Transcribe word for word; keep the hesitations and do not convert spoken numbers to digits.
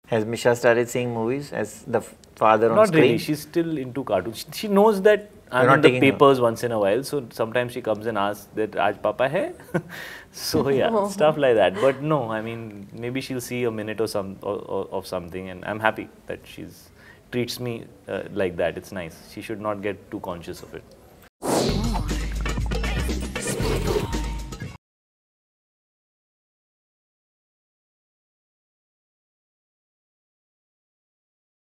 Has Misha started seeing movies as the father on Not screen? really. She's still into cartoons. She, she knows that I'm You're in not the taking her. papers once in a while. So sometimes she comes and asks that, "Aaj Papa hai?" So yeah, stuff like that. But no, I mean, maybe she'll see a minute or some or, or, of something, and I'm happy that she's treats me uh, like that. It's nice. She should not get too conscious of it.